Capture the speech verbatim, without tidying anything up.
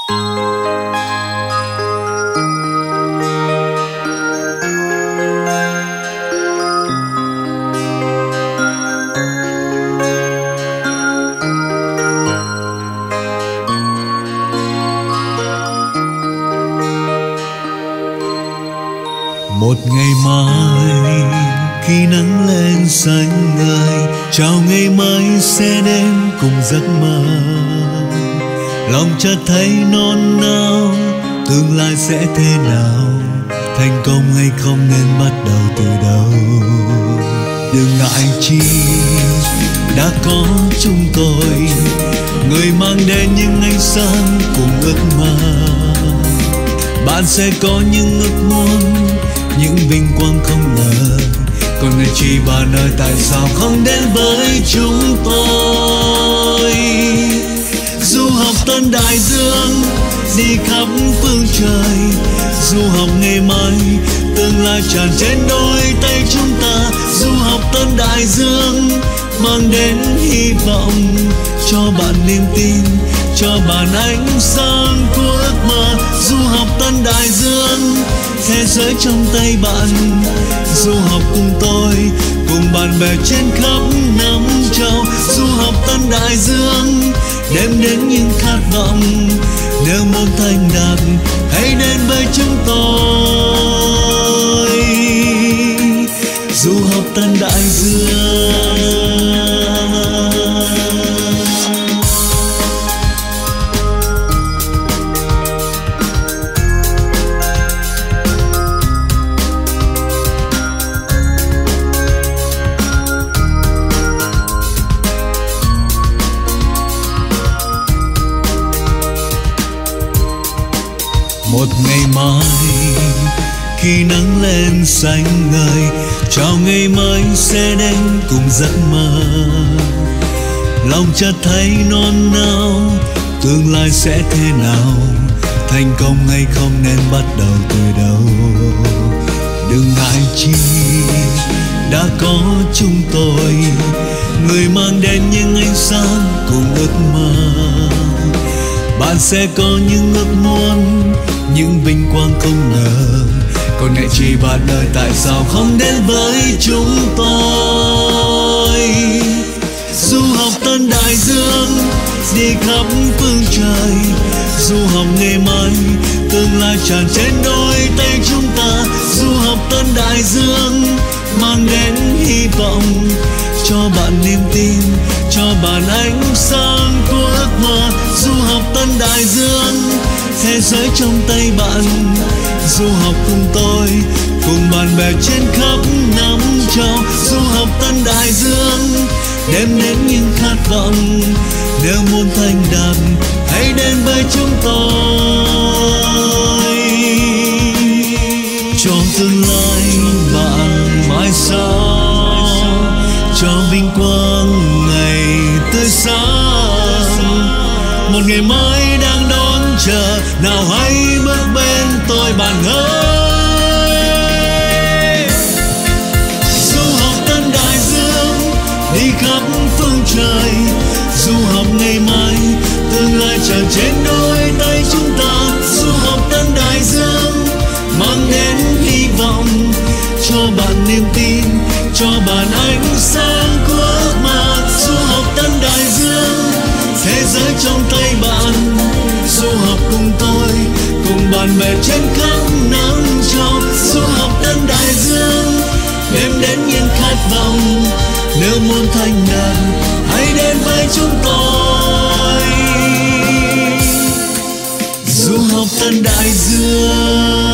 Một ngày mai khi nắng lên xanh ngời, chào ngày mai sẽ đến cùng giấc mơ. Lòng chợt thấy non nao, tương lai sẽ thế nào, thành công hay không nên bắt đầu từ đâu. Đừng ngại chi đã có chúng tôi, người mang đến những ánh sáng cùng ước mơ. Bạn sẽ có những ước muốn, những vinh quang không ngờ, còn người chỉ bạn ơi tại sao không đến với chúng tôi. Du học tân đại dương, đi khắp phương trời, du học ngày mai, tương lai tràn trên đôi tay chúng ta. Du học tân đại dương, mang đến hy vọng, cho bạn niềm tin, cho bạn ánh sáng của ước mơ. Du học tân đại dương, thế giới trong tay bạn. Du học cùng tôi, cùng bạn bè trên khắp năm châu. Du học tân đại dương, đem đến những khát vọng. Nếu muốn thành đạt, hãy đến với chúng tôi. Du học tân đại dương. Một ngày mai khi nắng lên xanh ngời, chào ngày mai sẽ đến cùng giấc mơ. Lòng chợt thấy non nao, tương lai sẽ thế nào, thành công hay không nên bắt đầu từ đâu. Đừng ngại chi đã có chúng tôi, người mang đến những ánh sáng cùng ước mơ. Bạn sẽ có những ước muốn, những vinh quang không ngờ, còn ngại chi bạn ơi tại sao không đến với chúng tôi. Du học tân đại dương, đi khắp phương trời, du học ngày mai, tương lai tràn trên đôi tay chúng ta. Du học tân đại dương, mang đến hy vọng, cho bạn niềm tin, cho bạn ánh sáng của ước mơ. Du học tân đại dương, thế giới trong tay bạn. Du học cùng tôi, cùng bạn bè trên khắp năm châu. Du học tân đại dương, đem đến những khát vọng. Nếu muốn thành đạt, hãy đến với chúng tôi. Cho tương lai bạn mãi sau, cho vinh quang ngày tươi sáng. Một ngày mai đang đón chờ, nào hãy bước bên tôi bạn ơi. Du học tân đại dương, đi khắp phương trời, du học ngày mai, tương lai tràn trên đôi tay chúng ta. Du học tân đại dương, mang đến hy vọng, cho bạn niềm tin, cho bạn ánh sáng của ước mơ. Du học tân đại dương, thế giới trong tay bạn. Du học cùng tôi, cùng bạn bè trên khắp năm châu. Du học tân đại dương, đem đến những khát vọng. Nếu muốn thành đạt, hãy đến với chúng tôi. Du học tân đại dương.